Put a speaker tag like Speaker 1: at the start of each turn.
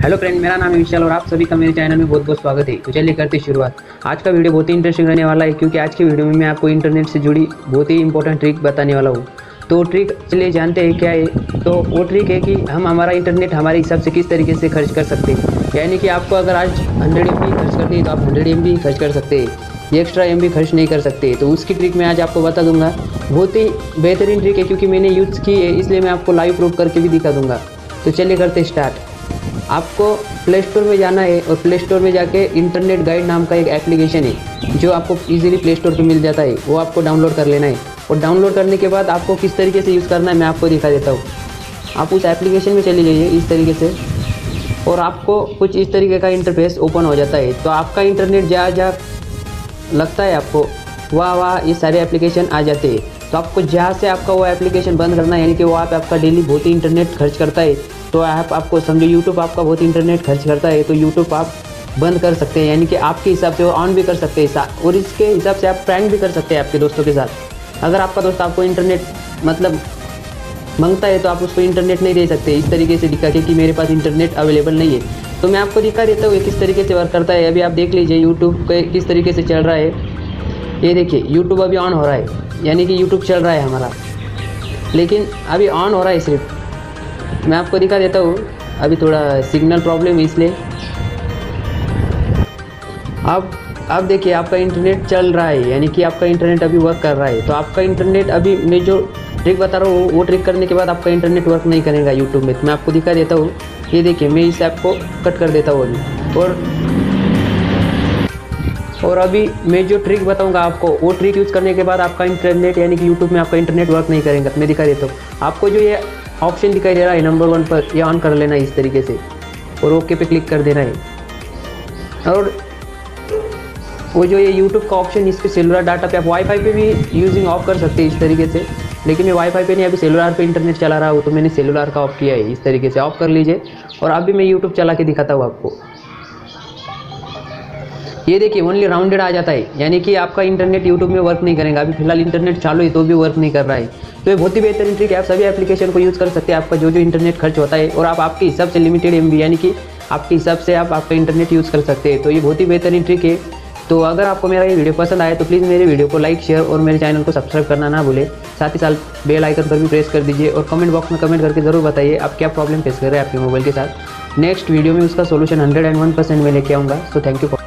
Speaker 1: Hello friend, मेरा नाम है विशाल और आप सभी का मेरे चैनल में बहुत बहुत स्वागत है। तो चलिए करते शुरुआत। आज का वीडियो बहुत ही इंटरेस्टिंग रहने वाला है, क्योंकि आज की वीडियो में मैं आपको इंटरनेट से जुड़ी बहुत ही इंपॉर्टेंट ट्रिक बताने वाला हूँ। तो ट्रिक चलिए जानते हैं क्या है। तो वो ट्रिक है कि हम हमारा इंटरनेट हमारे हिसाब से किस तरीके से खर्च कर सकते हैं। यानी कि आपको अगर आज 100 MB खर्च करनी है तो आप 100 MB खर्च कर सकते हैं, एक्स्ट्रा MB खर्च नहीं कर सकते। तो उसकी ट्रिक मैं आज आपको बता दूंगा। बहुत ही बेहतरीन ट्रिक है, क्योंकि मैंने यूज़ की है, इसलिए मैं आपको लाइव प्रूफ करके भी दिखा दूंगा। तो चलिए करते स्टार्ट। आपको प्ले स्टोर में जाना है और प्ले स्टोर में जाके इंटरनेट गाइड नाम का एक एप्लीकेशन है जो आपको इजीली प्ले स्टोर पे मिल जाता है, वो आपको डाउनलोड कर लेना है। और डाउनलोड करने के बाद आपको किस तरीके से यूज़ करना है मैं आपको दिखा देता हूँ। आप उस एप्लीकेशन में चले जाइए इस तरीके से, और आपको कुछ इस तरीके का इंटरफेस ओपन हो जाता है। तो आपका इंटरनेट जहाँ लगता है आपको वहाँ ये सारे एप्लीकेशन आ जाते हैं। तो आपको जहाँ से आपका वो एप्लीकेशन बंद करना है, यानी कि वो आप आपका डेली बहुत ही इंटरनेट खर्च करता है, तो आपको समझो यूट्यूब आपका बहुत इंटरनेट खर्च करता है, तो यूट्यूब आप बंद कर सकते हैं। यानी कि आपके हिसाब से वो ऑन भी कर सकते हैं, और इसके हिसाब से आप प्रैंक भी कर सकते हैं आपके दोस्तों के साथ। अगर आपका दोस्त आपको इंटरनेट मतलब मांगता है तो आप उसको इंटरनेट नहीं दे सकते इस तरीके से दिखा के कि मेरे पास इंटरनेट अवेलेबल नहीं है। तो मैं आपको दिखा देता हूँ किस तरीके से वर्क करता है। अभी आप देख लीजिए यूट्यूब किस तरीके से चल रहा है। ये देखिए यूट्यूब अभी ऑन हो रहा है, यानी कि यूट्यूब चल रहा है हमारा, लेकिन अभी ऑन हो रहा है सिर्फ। मैं आपको दिखा देता हूँ, अभी थोड़ा सिग्नल प्रॉब्लम है इसलिए। अब देखिए आपका इंटरनेट चल रहा है, यानी कि आपका इंटरनेट अभी वर्क कर रहा है। तो आपका इंटरनेट अभी मैं जो ट्रिक बता रहा हूँ वो ट्रिक करने के बाद आपका इंटरनेट वर्क नहीं करेगा यूट्यूब में। तो मैं आपको दिखा देता हूँ। ये देखिए मैं इस ऐप को कट कर देता हूँ अभी। और अभी मैं जो ट्रिक बताऊंगा आपको, वो ट्रिक यूज़ करने के बाद आपका इंटरनेट यानी कि यूट्यूब में आपका इंटरनेट वर्क नहीं करेगा। मैं दिखा देता हूँ आपको। जो ये ऑप्शन दिखाई दे रहा है नंबर 1 पर, ये ऑन कर लेना है इस तरीके से, और ओके पे क्लिक कर देना है। और वो जो ये यूट्यूब का ऑप्शन, इस पर सेलुलर डाटा पे आप वाईफाई पे भी यूजिंग ऑफ कर सकते हैं इस तरीके से, लेकिन मैं वाईफाई पे नहीं, अभी सेलुलर पे इंटरनेट चला रहा हूँ, तो मैंने सेलुलर का ऑफ किया है। इस तरीके से ऑफ कर लीजिए। और अभी मैं यूट्यूब चला के दिखाता हूँ आपको। ये देखिए ओनली राउंडेड आ जाता है, यानी कि आपका इंटरनेट यूट्यूब में वर्क नहीं करेगा। अभी फिलहाल इंटरनेट चालू है तो भी वर्क नहीं कर रहा है। तो ये बहुत ही बेहतरीन ट्रिक है, आप सभी एप्लीकेशन को यूज़ कर सकते हैं आपका जो इंटरनेट खर्च होता है, और आप आपके हिसाब से लिमिटेड MB यानी कि आपके हिसाब से आप आपका इंटरनेट यूज़ कर सकते हैं। तो ये बहुत ही बेहतरीन ट्रिक है। तो अगर आपको मेरा ये वीडियो पसंद आए तो प्लीज़ मेरे वीडियो को लाइक, शेयर और मेरे चैनल को सब्सक्राइब करना ना भूलें। साथ ही साथ बेल आइकन पर भी प्रेस कर दीजिए, और कमेंट बॉक्स में कमेंट करके ज़रूर बताइए आप क्या प्रॉब्लम फेस कर रहे हैं आपके मोबाइल के साथ। नेक्स्ट वीडियो में उसका सोल्यूशन 101% मैं लेके आऊँगा। So thank you.